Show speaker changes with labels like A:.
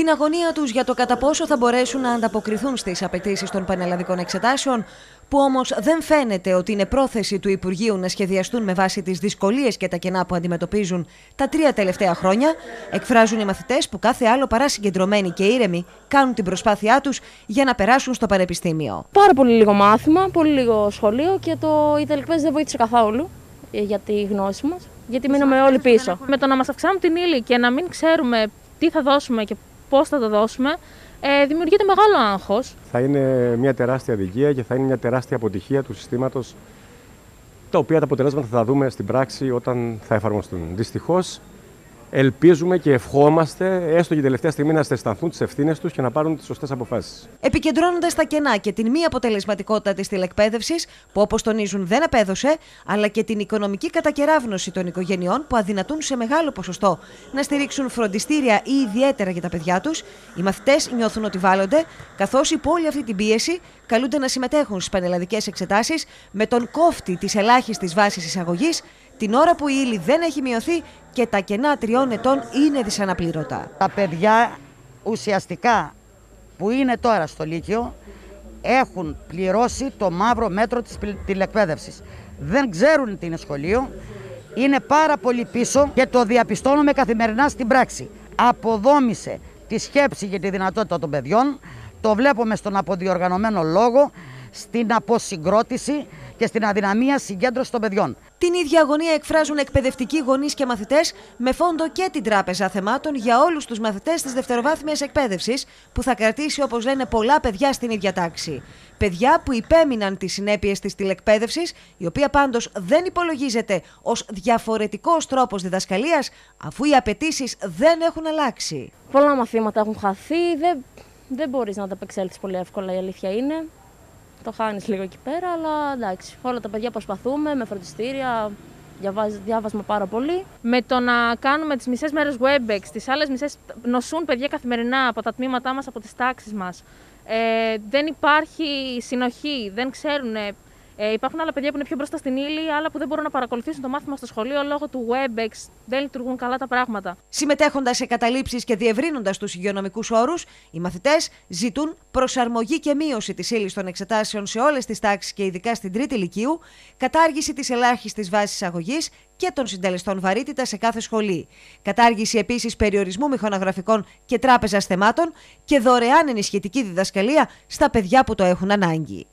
A: Την αγωνία τους για το κατά πόσο θα μπορέσουν να ανταποκριθούν στις απαιτήσεις των πανελλαδικών εξετάσεων, που όμως δεν φαίνεται ότι είναι πρόθεση του Υπουργείου να σχεδιαστούν με βάση τις δυσκολίες και τα κενά που αντιμετωπίζουν τα 3 τελευταία χρόνια, εκφράζουν οι μαθητές που κάθε άλλο παρά συγκεντρωμένοι και ήρεμοι κάνουν την προσπάθειά τους για να περάσουν στο πανεπιστήμιο.
B: Πάρα πολύ λίγο μάθημα, πολύ λίγο σχολείο και η τελεκπαίδευση δεν βοήθησε καθόλου για τη γνώση μας, γιατί μείναμε όλοι πίσω. Με το να μας αυξάνουν την ύλη και να μην ξέρουμε τι θα δώσουμε και πώς θα το δώσουμε, δημιουργείται μεγάλο άγχος.
C: Θα είναι μια τεράστια αδικία και θα είναι μια τεράστια αποτυχία του συστήματος, τα οποία τα αποτελέσματα θα δούμε στην πράξη όταν θα εφαρμοστούν. Δυστυχώς, ελπίζουμε και ευχόμαστε έστω και τελευταία στιγμή να αισθανθούν τις ευθύνες τους και να πάρουν τις σωστές αποφάσεις.
A: Επικεντρώνοντας τα κενά και την μη αποτελεσματικότητα της τηλεκπαίδευσης, που όπως τονίζουν δεν απέδωσε, αλλά και την οικονομική κατακεράβνωση των οικογενειών που αδυνατούν σε μεγάλο ποσοστό να στηρίξουν φροντιστήρια ή ιδιαίτερα για τα παιδιά τους, οι μαθητές νιώθουν ότι βάλλονται, καθώς υπό όλη αυτή την πίεση καλούνται να συμμετέχουν στις πανελλαδικές εξετάσεις με τον κόφτη της ελάχιστης βάσης εισαγωγής, την ώρα που η ύλη δεν έχει μειωθεί και τα κενά 3 ετών είναι δυσαναπλήρωτα.
D: Τα παιδιά ουσιαστικά που είναι τώρα στο Λύκειο έχουν πληρώσει το μαύρο μέτρο της τηλεκπαίδευσης. Δεν ξέρουν τι είναι σχολείο, είναι πάρα πολύ πίσω και το διαπιστώνουμε καθημερινά στην πράξη. Αποδόμησε τη σκέψη και τη δυνατότητα των παιδιών, το βλέπουμε στον αποδιοργανωμένο λόγο, στην αποσυγκρότηση και στην αδυναμία συγκέντρωση των παιδιών.
A: Την ίδια αγωνία εκφράζουν εκπαιδευτικοί γονείς και μαθητές, με φόντο και την Τράπεζα Θεμάτων για όλους τους μαθητές της δευτεροβάθμιας εκπαίδευσης, που θα κρατήσει, όπως λένε, πολλά παιδιά στην ίδια τάξη. Παιδιά που υπέμειναν τις συνέπειες της τηλεκπαίδευσης, η οποία πάντως δεν υπολογίζεται ως διαφορετικός τρόπος διδασκαλίας, αφού οι απαιτήσεις δεν έχουν αλλάξει.
B: Πολλά μαθήματα έχουν χαθεί, δεν μπορείς να τα απεξέλθεις πολύ εύκολα, η αλήθεια είναι. Το χάνεις λίγο εκεί πέρα, αλλά εντάξει, όλα τα παιδιά προσπαθούμε με φροντιστήρια, διάβασμα πάρα πολύ. Με το να κάνουμε τις μισές μέρες Webex, τις άλλες μισές νοσούν παιδιά καθημερινά από τα τμήματά μας, από τις τάξεις μας. Δεν υπάρχει συνοχή, δεν ξέρουν. Υπάρχουν άλλα παιδιά που είναι πιο μπροστά στην ύλη, άλλα που δεν μπορούν να παρακολουθήσουν το μάθημα στο σχολείο λόγω του Webex. Δεν λειτουργούν καλά τα πράγματα.
A: Συμμετέχοντας σε καταλήψεις και διευρύνοντας τους υγειονομικούς όρους, οι μαθητές ζητούν προσαρμογή και μείωση της ύλης των εξετάσεων σε όλες τις τάξεις και ειδικά στην 3η Λυκείου, κατάργηση της ελάχιστης βάσης αγωγής και των συντελεστών βαρύτητα σε κάθε σχολή. Κατάργηση επίσης περιορισμού μηχανογραφικών και Τράπεζας Θεμάτων και δωρεάν ενισχυτική διδασκαλία στα παιδιά που το έχουν ανάγκη.